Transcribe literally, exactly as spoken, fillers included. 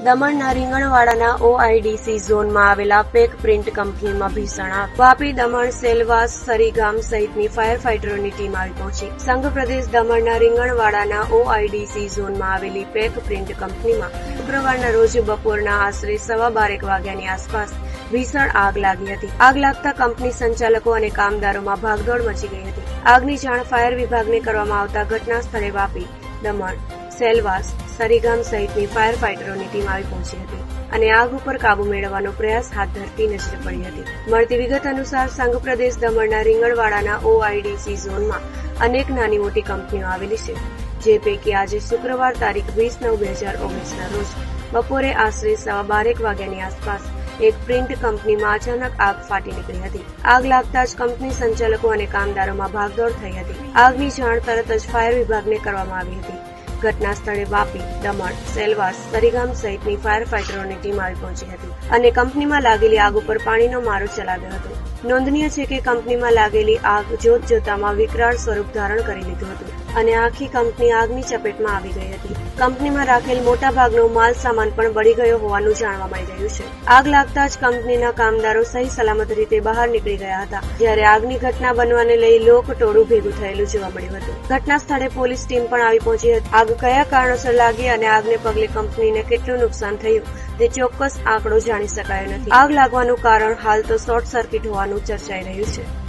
દમણના રીંગણવાડાના ઓઆઈડીસી ઝોનમાં આવેલા પેક પ્રિન્ટ કંપનીમાં ભીષણ આગ. વાપી, દમણ, સેલવાસ, સરીગામ સહિતની ફાયર ફાઈટરોની ટીમ આવી પહોંચી. સંઘ પ્રદેશ દમણના રીંગણવાડાના ઓઆઈડીસી ઝોનમાં આવેલી પેક પ્રિન્ટ કંપનીમાં શુક્રવારના રોજ બપોરના આશરે સવા બારેક વાગ્યાની આસપાસ ભીષણ આગ લાગી હતી. આગ લાગતા કંપની સંચાલકો અને કામદારોમાં ભાગદોડ મચી ગઈ હતી. આગની જાણ ફાયર વિભાગને કરવામાં આવતા ઘટના સ્થળે વાપી, દમણ, સેલવાસ, સરીગામ સહિતની ફાયર ફાઈટરોની ટીમ આવી પહોંચી હતી અને આગ ઉપર કાબુ મેળવવાનો પ્રયાસ હાથ ધરતી નજરે પડી હતી. મળતી વિગત અનુસાર સંઘ પ્રદેશ દમણના રીંગણવાડાના ઓઆઈડીસી ઝોનમાં અનેક નાની મોટી કંપનીઓ આવેલી છે, જે પૈકી આજે શુક્રવાર તારીખ વીસ નવ બે હજાર ઓગણીસના રોજ બપોરે આશરે સવા બારેક વાગ્યાની આસપાસ એક પ્રિન્ટ કંપનીમાં અચાનક આગ ફાટી નીકળી હતી. આગ લાગતા જ કંપની સંચાલકો અને કામદારોમાં ભાગદોડ થઈ હતી. આગની જાણ તરત જ ફાયર વિભાગને કરવામાં આવી હતી. ઘટના સ્થળે વાપી, દમણ, સેલવાસ, સરીગામ સહિતની ફાયર ફાઈટરોની ટીમ આવી પહોંચી હતી અને કંપનીમાં લાગેલી આગ ઉપર પાણીનો મારો ચલાવ્યો હતો. નોંધનીય છે કે કંપનીમાં લાગેલી આગ જોત જોતામાં વિકરાળ સ્વરૂપ ધારણ કરી લીધું હતું અને આખી કંપની આગની ચપેટમાં આવી ગઈ હતી. કંપનીમાં રાખેલ મોટા ભાગનો માલ સામાન પણ બળી ગયો હોવાનું જાણવા મળી રહ્યું છે. આગ લાગતા જ કંપનીના કામદારો સહી સલામત રીતે બહાર નીકળી ગયા હતા, જ્યારે આગની ઘટના બનવાને લઈ લોકટોળું ભેગું થયેલું જોવા મળ્યું હતું. ઘટના સ્થળે પોલીસ ટીમ પણ આવી પહોંચી હતી. આગ કયા કારણોસર લાગી અને આગને પગલે કંપનીને કેટલું નુકસાન થયું તે ચોક્કસ આંકડો જાણી શકાયો નથી. આગ લાગવાનું કારણ હાલ તો શોર્ટ સર્કિટ હોવાનું ચર્ચાઈ રહ્યું છે.